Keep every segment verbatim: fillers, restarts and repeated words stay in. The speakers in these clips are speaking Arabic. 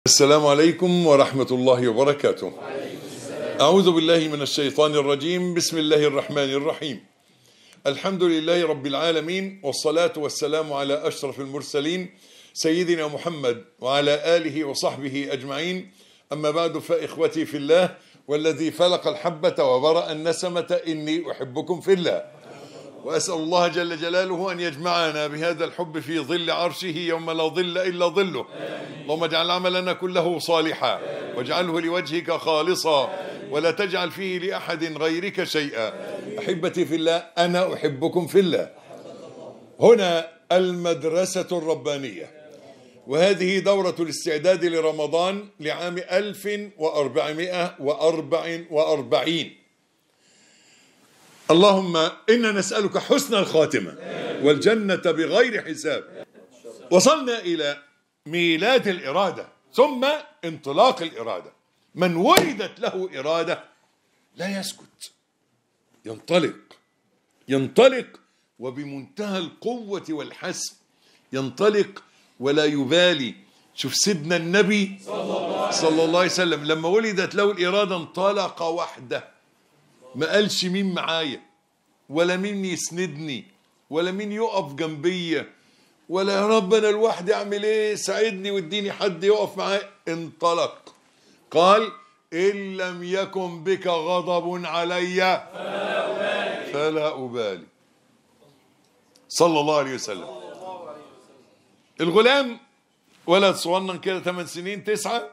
السلام عليكم ورحمة الله وبركاته. أعوذ بالله من الشيطان الرجيم. بسم الله الرحمن الرحيم. الحمد لله رب العالمين، والصلاة والسلام على أشرف المرسلين سيدنا محمد وعلى آله وصحبه أجمعين. أما بعد، فإخوتي في الله والذي فلق الحبة وبرأ النسمة إني أحبكم في الله، وأسأل الله جل جلاله أن يجمعنا بهذا الحب في ظل عرشه يوم لا ظل إلا ظله. اللهم اجعل عملنا كله صالحا واجعله لوجهك خالصا ولا تجعل فيه لأحد غيرك شيئا. أحبتي في الله، أنا أحبكم في الله. هنا المدرسة الربانية، وهذه دورة الاستعداد لرمضان لعام ألف وأربعمائة وأربع وأربعين. اللهم إنا نسألك حسن الخاتمة والجنة بغير حساب. وصلنا إلى ميلاد الإرادة ثم انطلاق الإرادة. من ولدت له إرادة لا يسكت، ينطلق ينطلق وبمنتهى القوة والحسم. ينطلق ولا يبالي. شوف سيدنا النبي صلى الله عليه وسلم لما ولدت له الإرادة انطلق وحده، ما قالش مين معايا ولا مين يسندني ولا مين يقف جنبي ولا يا رب انا لوحدي اعمل ايه، ساعدني واديني حد يقف معايا. انطلق. قال ان لم يكن بك غضب علي فلا أبالي, فلا أبالي. صلى الله عليه وسلم. الغلام ولد صغنن كده ثمان سنين تسعة،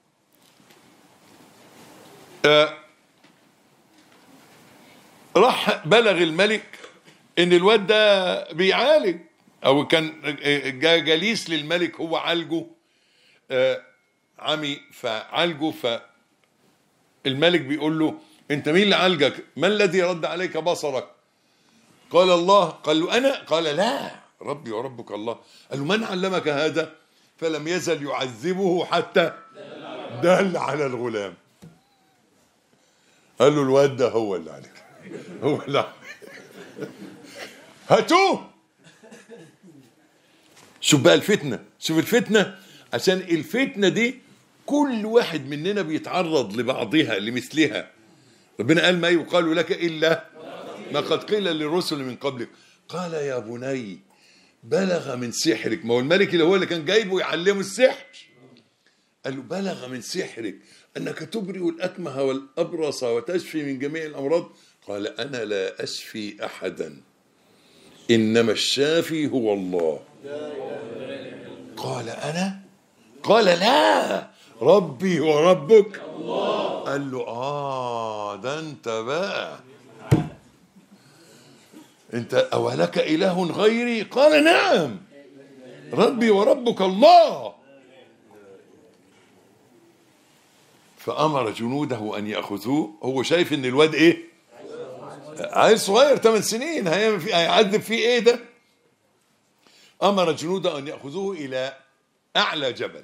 آه راح بلغ الملك ان الواد ده بيعالج، او كان جليس للملك، هو عالجه، آه عمي فعالجه. فالملك بيقول له انت مين اللي عالجك؟ ما الذي رد عليك بصرك؟ قال الله. قال له انا؟ قال لا، ربي وربك الله. قال له من علمك هذا؟ فلم يزل يعذبه حتى دل على الغلام. قال له الواد ده هو اللي عليك، هو لا هاتوه. شوف بقى الفتنة، شوف الفتنة. عشان الفتنة دي كل واحد مننا بيتعرض لبعضها لمثلها. ربنا قال ما يقال لك إلا ما قد قيل للرسل من قبلك. قال يا بني بلغ من سحرك. ما هو الملك اللي هو اللي كان جايبه يعلمه السحر. قال له بلغ من سحرك أنك تبرئ الأكمه والأبرص وتشفي من جميع الأمراض. قال أنا لا أشفي أحدا، إنما الشافي هو الله. قال أنا؟ قال لا، ربي وربك الله. قال له آه ده أنت بقى أنت أولك إله غيري؟ قال نعم، ربي وربك الله. فأمر جنوده أن يأخذوه. هو شايف إن الواد إيه؟ عيل صغير ثمان سنين، هيعذب فيه إيه ده؟ أمر جنوده أن يأخذوه إلى أعلى جبل.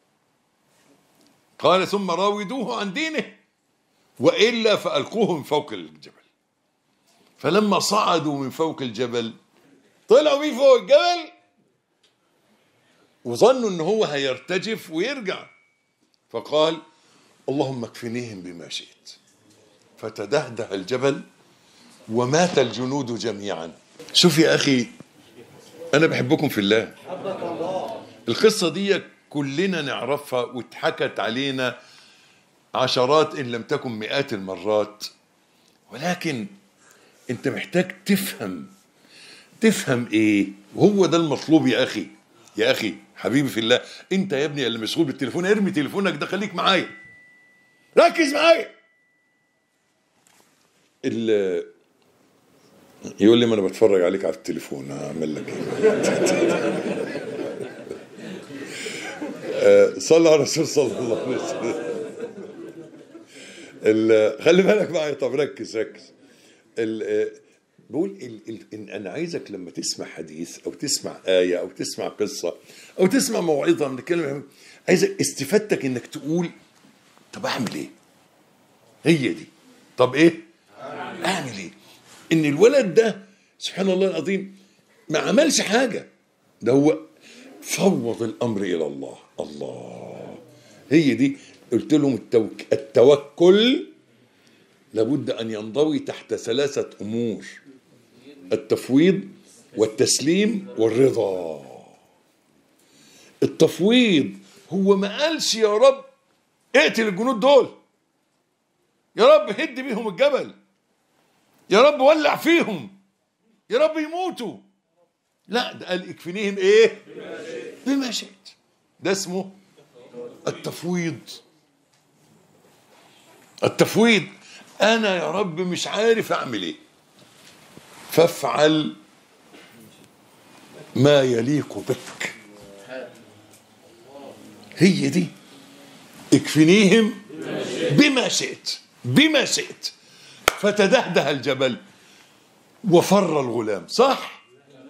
قال ثم راودوه عن دينه وإلا فألقوه من فوق الجبل. فلما صعدوا من فوق الجبل طلعوا بيه فوق الجبل وظنوا إن هو هيرتجف ويرجع. فقال اللهم اكفنيهم بما شئت. فتدهده الجبل ومات الجنود جميعا. شوف يا أخي، أنا بحبكم في الله. القصة دي كلنا نعرفها واتحكت علينا عشرات إن لم تكن مئات المرات، ولكن أنت محتاج تفهم. تفهم إيه؟ وهو ده المطلوب يا أخي. يا أخي حبيبي في الله، أنت يا ابني اللي مشغول بالتليفون، ارمي تليفونك ده، خليك معايا، ركز معايا. اللي يقول لي ما انا بتفرج عليك على التليفون، اعمل لك ايه؟ صلى على الرسول صلى الله عليه وسلم. خلي بالك معايا. طب ركز ركز. بقول إن انا عايزك لما تسمع حديث او تسمع آية او تسمع قصة او تسمع موعظة من الكلمة، عايزك استفادتك انك تقول طب اعمل ايه؟ هي دي. طب ايه؟ اعمل ايه؟ ان الولد ده سبحان الله العظيم ما عملش حاجة، ده هو فوض الامر الى الله. الله هي دي قلت لهم التوك... التوكل لابد أن ينضوي تحت ثلاثة أمور: التفويض والتسليم والرضا. التفويض هو ما قالش يا رب اقتل الجنود دول، يا رب هد بيهم الجبل، يا رب ولع فيهم، يا رب يموتوا. لا، ده قال اكفنيهم ايه؟ بما شئت. ده اسمه التفويض. التفويض انا يا رب مش عارف اعمل ايه، فافعل ما يليق بك. هي دي اكفنيهم بما شئت، بما شئت. فتدهده الجبل وفر الغلام. صح؟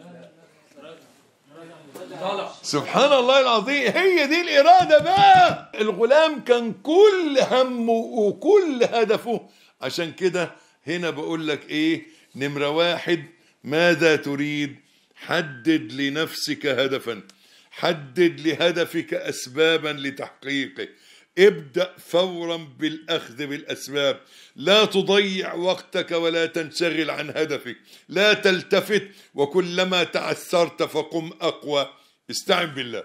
سبحان الله العظيم. هي دي الإرادة بقى. الغلام كان كل همه وكل هدفه. عشان كده هنا بقول لك ايه؟ نمرة واحد: ماذا تريد؟ حدد لنفسك هدفا، حدد لهدفك أسبابا لتحقيقه. ابدأ فورا بالأخذ بالأسباب. لا تضيع وقتك ولا تنشغل عن هدفك. لا تلتفت، وكلما تعثرت فقم أقوى. استعن بالله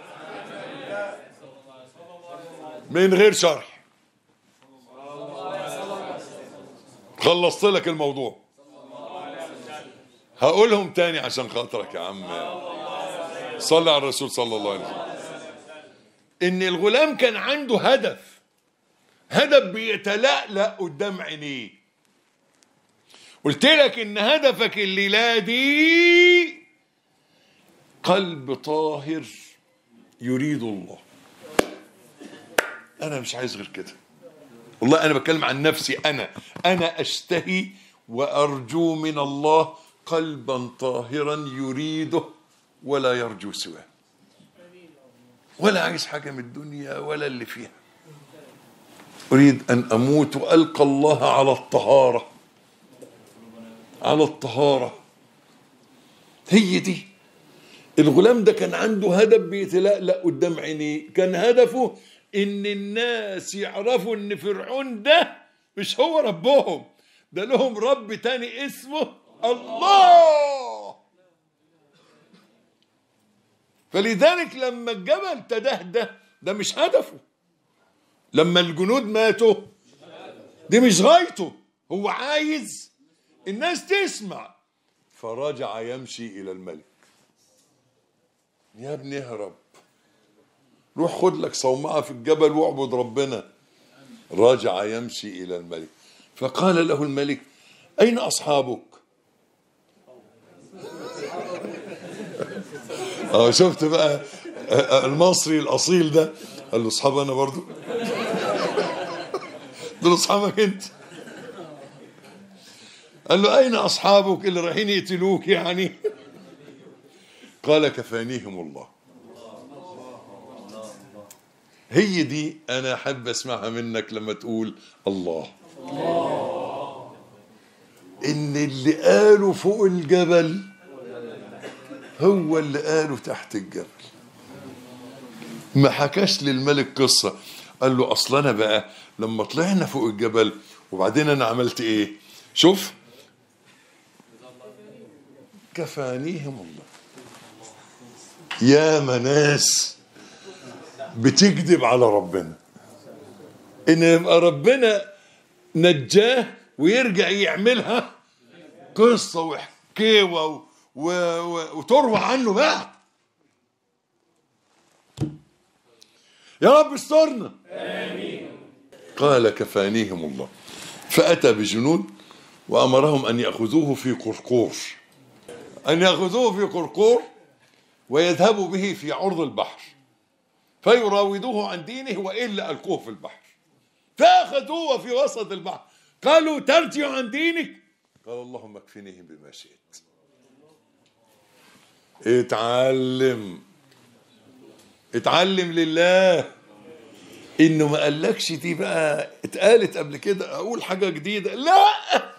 من غير شرح. خلصت لك الموضوع. هقولهم تاني عشان خاطرك يا عم. صلى على الرسول صلى الله عليه وسلم. ان الغلام كان عنده هدف، هدف بيتلألأ قدام عينيه. قلت لك ان هدفك الليلة دي قلب طاهر يريد الله. انا مش عايز غير كده والله. انا بتكلم عن نفسي. انا انا اشتهي وارجو من الله قلبا طاهرا يريده ولا يرجو سواه، ولا عايز حاجة من الدنيا ولا اللي فيها. أريد أن أموت وألقى الله على الطهارة، على الطهارة. هي دي. الغلام ده كان عنده هدف بيتلألأ قدام عينيه. كان هدفه إن الناس يعرفوا إن فرعون ده مش هو ربهم، ده لهم رب تاني اسمه الله. فلذلك لما الجبل تدهده ده مش هدفه، لما الجنود ماتوا دي مش غايته. هو عايز الناس تسمع. فرجع يمشي إلى الملك. يا ابني اهرب، روح خد لك صومعة في الجبل واعبد ربنا. رجع يمشي إلى الملك فقال له الملك: أين أصحابك؟ اه شفت بقى المصري الأصيل ده. قال له: أصحاب أنا برضو؟ دول أصحابك أنت. قال له: أين أصحابك اللي رايحين يقتلوك يعني؟ قال: كفانيهم الله. هي دي أنا أحب أسمعها منك لما تقول الله. إن اللي قاله فوق الجبل هو اللي قاله تحت الجبل. ما حكاش للملك قصة. قال له: أصل أنا بقى لما طلعنا فوق الجبل وبعدين أنا عملت إيه؟ شوف، كفانيهم الله. يا مناس بتكذب على ربنا إن يبقى ربنا نجاه ويرجع يعملها قصة وحكاوة و... و... وتروى عنه بقى. يا رب استرنا. آمين. قال: كفانيهم الله. فأتى بجنود وأمرهم أن يأخذوه في قرقور، أن يأخذوه في قرقور ويذهبوا به في عرض البحر فيراودوه عن دينه وإلا ألقوه في البحر. فأخذوه في وسط البحر. قالوا: ترجع عن دينك؟ قال: اللهم اكفنيهم بما شئت. اتعلم، اتعلم لله. انه ما قالكش دي بقى اتقالت قبل كده اقول حاجة جديدة، لا،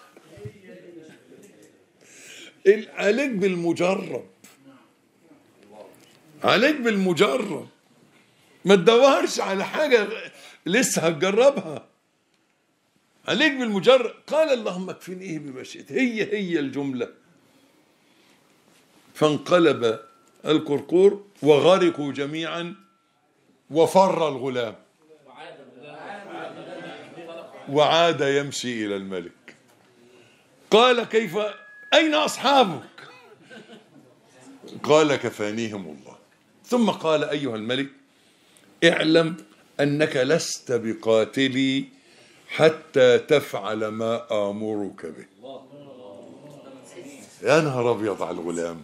عليك بالمجرب، عليك بالمجرب. ما تدورش على حاجة لسه هتجربها، عليك بالمجرد. قال اللهم اكفنيه بما شئت، هي هي الجملة. فانقلب القرقور وغرقوا جميعا وفر الغلام وعاد يمشي إلى الملك. قال كيف أين أصحابك؟ قال كفانيهم الله. ثم قال أيها الملك اعلم أنك لست بقاتلي حتى تفعل ما آمرك به. يا نهار أبيض على الغلام،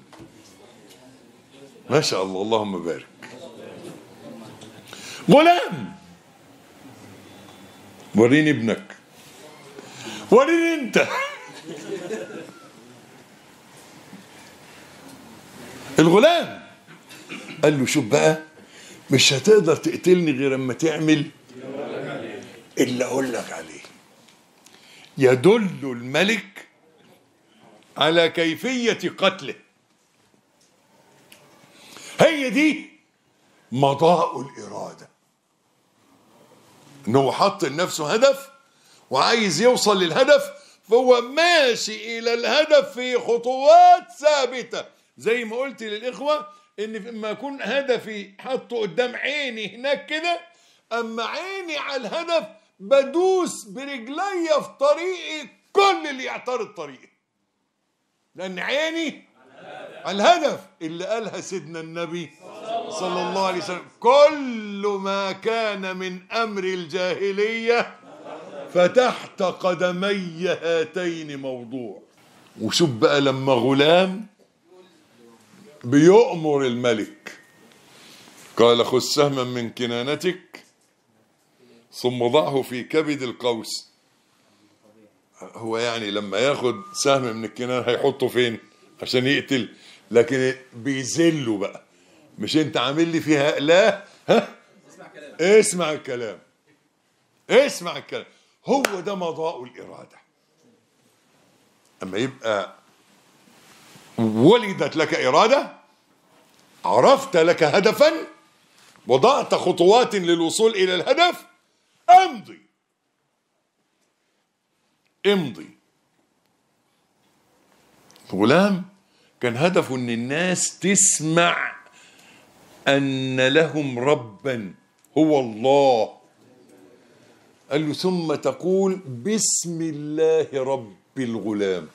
ما شاء الله، اللهم بارك. غلام، وريني ابنك، وريني انت. الغلام قال له شوف بقى، مش هتقدر تقتلني غير اما تعمل اللي اقول لك عليه. يدل الملك على كيفية قتله. هي دي مضاء الإرادة، انه حط لنفسه هدف وعايز يوصل للهدف، فهو ماشي الى الهدف في خطوات ثابتة. زي ما قلت للإخوة ان لما يكون هدفي حطه قدام عيني هناك كده، اما عيني على الهدف بدوس برجلي في طريقي كل اللي يعترض طريقي، لان عيني على الهدف اللي قالها سيدنا النبي صلى الله عليه وسلم: كل ما كان من أمر الجاهلية فتحت قدمي هاتين موضوع. وشوف بقى لما غلام بيؤمر الملك، قال: خذ سهما من كنانتك ثم ضعه في كبد القوس. هو يعني لما ياخد سهم من الكنان هيحطه فين عشان يقتل؟ لكن بيذله بقى، مش انت عامل لي فيها لا، ها اسمع كلام، اسمع الكلام، اسمع الكلام. هو ده مضاء الإرادة. اما يبقى ولدت لك إرادة، عرفت لك هدفا، وضعت خطوات للوصول إلى الهدف، امضي امضي. غلام كان هدفه ان الناس تسمع ان لهم ربا هو الله. قال له: ثم تقول بسم الله رب الغلام.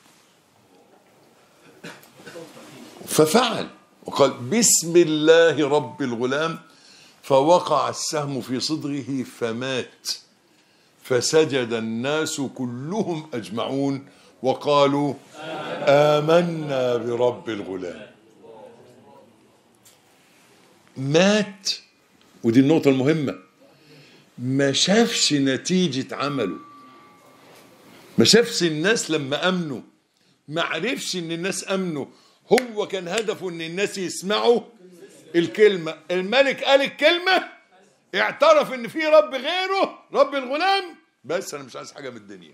ففعل وقال بسم الله رب الغلام، فوقع السهم في صدره فمات، فسجد الناس كلهم أجمعون وقالوا آمنا برب الغلام. مات، ودي النقطة المهمة، ما شافش نتيجة عمله، ما شافش الناس لما أمنوا، ما عرفش ان الناس أمنوا. هو كان هدفه ان الناس يسمعوا الكلمة. الملك قال الكلمة، اعترف ان في رب غيره رب الغلام، بس انا مش عايز حاجة من الدنيا.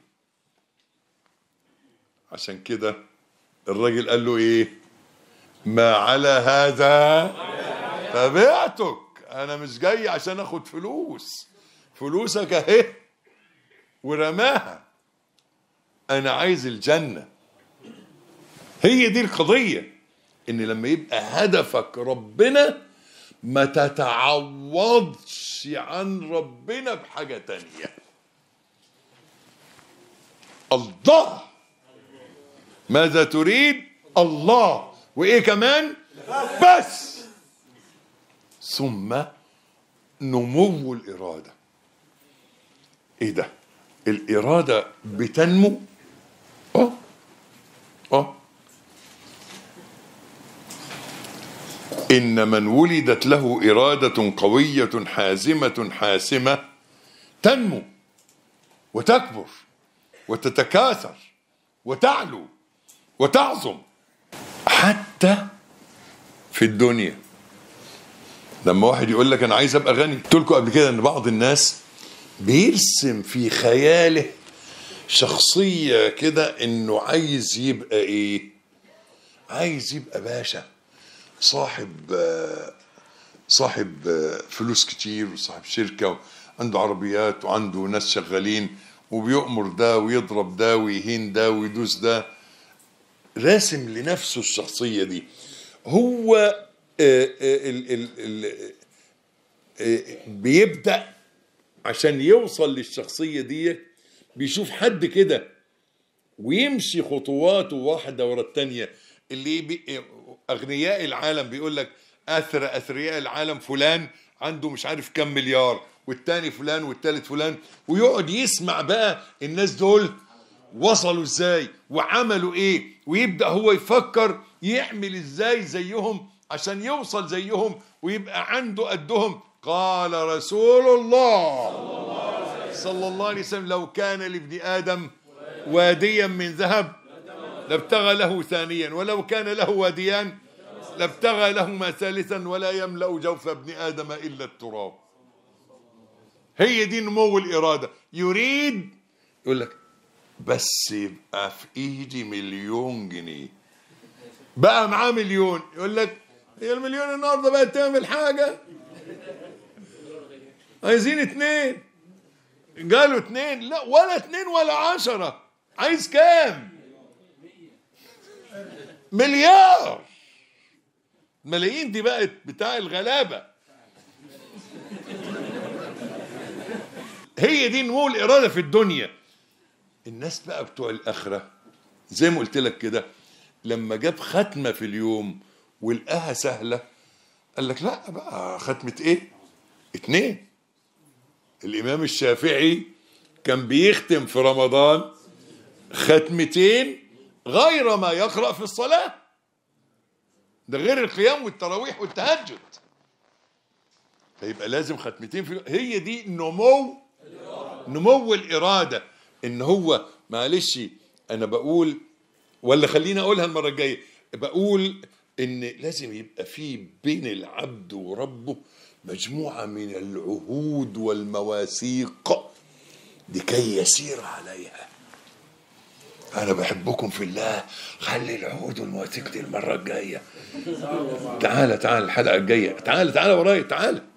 عشان كده الراجل قال له ايه؟ ما على هذا تبعتك، انا مش جاي عشان اخد فلوس، فلوسك اهي ورماها، انا عايز الجنة. هي دي القضية، ان لما يبقى هدفك ربنا ما تتعوضش عن ربنا بحاجة تانية. الله، ماذا تريد؟ الله، وايه كمان؟ بس. ثم نمو الإرادة. ايه ده؟ الإرادة بتنمو. اه اه إن من ولدت له إرادة قوية حازمة حاسمة تنمو وتكبر وتتكاثر وتعلو وتعظم حتى في الدنيا. لما واحد يقول لك أنا عايز أبقى غني، قلت لكم قبل كده إن بعض الناس بيرسم في خياله شخصية كده إنه عايز يبقى إيه؟ عايز يبقى باشا، صاحب صاحب فلوس كتير وصاحب شركة عنده عربيات وعنده ناس شغالين وبيؤمر ده ويضرب ده ويهين ده ويدوس ده، راسم لنفسه الشخصية دي. هو آه ال ال ال آه بيبدأ عشان يوصل للشخصية دي بيشوف حد كده ويمشي خطواته واحدة ورا التانية. اللي بي أغنياء العالم بيقول لك أثرى أثرياء العالم فلان عنده مش عارف كم مليار، والتاني فلان والتالت فلان، ويقعد يسمع بقى الناس دول وصلوا ازاي وعملوا ايه، ويبدأ هو يفكر يعمل ازاي زيهم عشان يوصل زيهم ويبقى عنده قدهم. قال رسول الله صلى الله عليه وسلم: لو كان لابن آدم واديا من ذهب لابتغى له ثانيا، ولو كان له واديان لابتغى لهما ثالثا، ولا يملأ جوف ابن آدم إلا التراب. هي دي نمو الإرادة. يريد يقول لك بس يبقى في ايدي مليون جنيه، بقى معاه مليون، يقول لك هي المليون النهارده بقت تعمل حاجة؟ عايزين اتنين، قالوا اتنين، لا ولا اتنين ولا عشرة، عايز كام؟ مليار. ملايين دي بقت بتاع الغلابة. هي دي نمو الإرادة في الدنيا. الناس بقى بتوع الآخرة زي ما قلت لك كده، لما جاب ختمة في اليوم ولقاها سهلة قال لك لا بقى ختمة ايه؟ اتنين. الإمام الشافعي كان بيختم في رمضان ختمتين غير ما يقرأ في الصلاة، ده غير القيام والتراويح والتهجد. فيبقى لازم ختمتين في. هي دي نمو نمو الإرادة. إن هو معلش أنا بقول، ولا خليني أقولها المرة الجاية، بقول إن لازم يبقى في بين العبد وربه مجموعة من العهود والمواثيق لكي يسير عليها. أنا بحبكم في الله، خلي العهود والمواثيق دي المرة الجاية. تعالى تعالى الحلقة الجاية، تعالى تعالى ورايا، تعالى